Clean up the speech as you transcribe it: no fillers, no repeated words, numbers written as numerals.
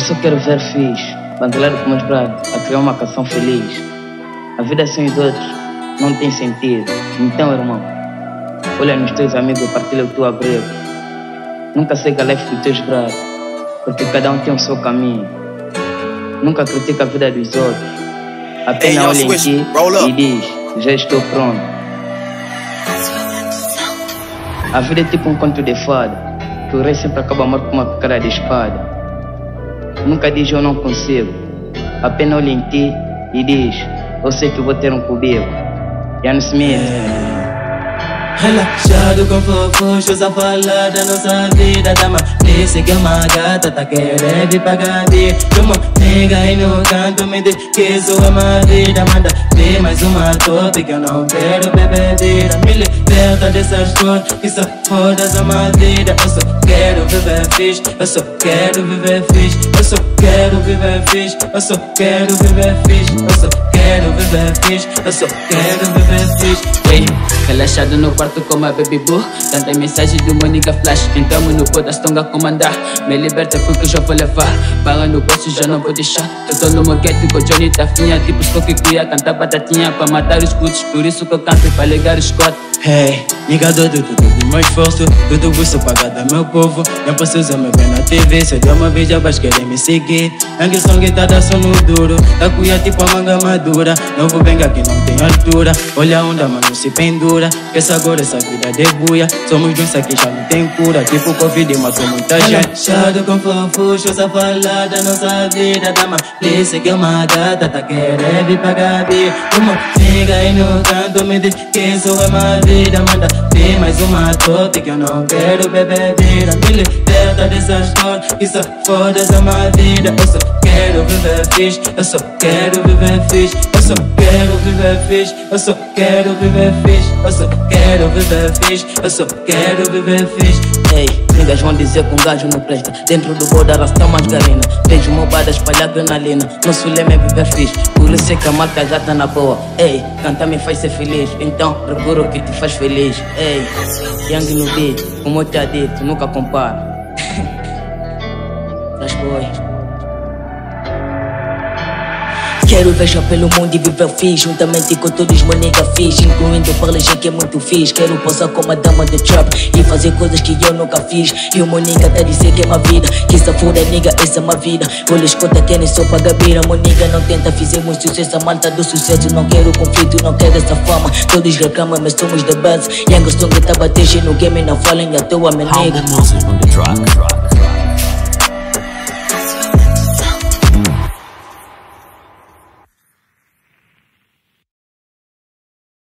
só quero ver fixe, bandoleiro como os brados, a criar uma canção feliz. A vida sem os outros não tem sentido. Então, irmão, olha nos teus amigos e partilha o teu abrigo. Nunca siga a life dos teus brados, porque cada um tem o seu caminho. Nunca critica a vida dos outros. Apenas olha em ti e diz, já estou pronto. A vida é tipo um conto de fada, que o rei sempre acaba morto com uma cara de espada. Nunca diz eu não consigo, apenas olha em ti e diz, eu sei que vou ter um comigo. Ian Smith. Relaxado com fofuchos a falar da nossa vida. Dama, disse que uma gata tá querendo pagar de uma nega aí no canto me diz que sou uma vida. Manda ver mais uma top que eu não quero beber vida. Me liberta dessas coisas que só foda-se uma vida. Eu só quero viver fixe, eu só quero viver fixe, eu só quero viver fixe, eu só quero viver fixe, eu só quero viver fixe, eu só quero viver fixe. Ei, relaxado no quarto com uma baby boo. Tanta mensagem do Monica Flash. Entramos no pó da estonga a comandar. Me liberta porque já vou levar. Paga no bolso já não vou deixar. Eu tô no moquete com o Johnny Tafinha. Tipo Skoki que ia cantar batatinha. Pra matar os putos, por isso que eu canto e pra ligar os cotes. Hey, nigga do meu esforço, tudo isso pagado meu povo. Não posso usar meu bem na TV, se eu der uma vez já vais querer me seguir. Angue sangue tá da sono duro, tá cuia tipo a manga madura. Novo benga que não tem altura, olha a onda mano se pendura. Que essa agora essa vida de buia, somos doença que já não tem cura. Tipo Covid matou muita gente. Relaxado com fofuchos a falar da nossa vida. Dama, disse que uma gata tá querendo vir pagar de uma nega aí no canto me diz que sou uma vida. Manda ver mais uma top que eu não quero beber vida. Me liberta dessas coisas que só foda-se uma vida. Eu só quero viver fixe, eu só quero viver fixe, eu só quero viver fixe, eu só quero viver fixe, eu só quero viver fixe, eu só quero viver fixe. Ei, niggas vão dizer que um gajo não presta. Dentro do borda rasta mais garina. Vejo mobada espalhar adrenalina. Nosso lema é viver fixe, por isso é que a malta já tá na boa. Ei, cantar me faz ser feliz, então procura o que te faz feliz. Ei, Young no beat, como eu te dito, nunca comparo. Das boas. Quero viajar pelo mundo e viver fixe, juntamente com todos os nigga fixe, incluindo o Parlejê que é muito fixe. Quero posar como a dama do trap e fazer coisas que eu nunca fiz. E o meu nigga tá dizer que é uma vida, que essa foda nigga, essa é uma vida. Olha, escuta que nem só paga bira, meu nigga não tenta, fizemos sucesso. A malta do sucesso, não quero conflito, não quero essa fama. Todos reclamam, mas somos the best. Young Song tá batendo no game, não falem à toa, meu nigga.